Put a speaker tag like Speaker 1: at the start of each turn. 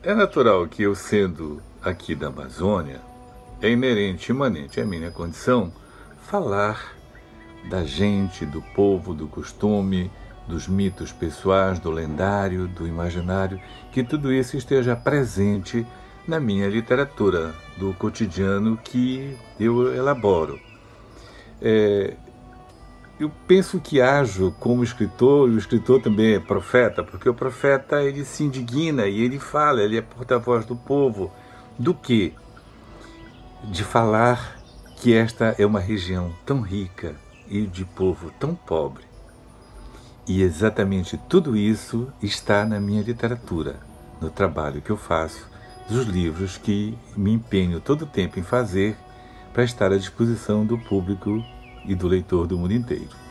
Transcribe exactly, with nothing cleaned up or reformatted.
Speaker 1: É natural que eu, sendo aqui da Amazônia, é inerente, imanente à minha condição, falar da gente, do povo, do costume, dos mitos pessoais, do lendário, do imaginário, que tudo isso esteja presente na minha literatura, do cotidiano que eu elaboro. É, eu penso que ajo como escritor, e o escritor também é profeta, porque o profeta ele se indigna e ele fala, ele é porta-voz do povo. Do quê? De falar que esta é uma região tão rica e de povo tão pobre. E exatamente tudo isso está na minha literatura, no trabalho que eu faço, dos livros que me empenho todo o tempo em fazer para estar à disposição do público e do leitor do mundo inteiro.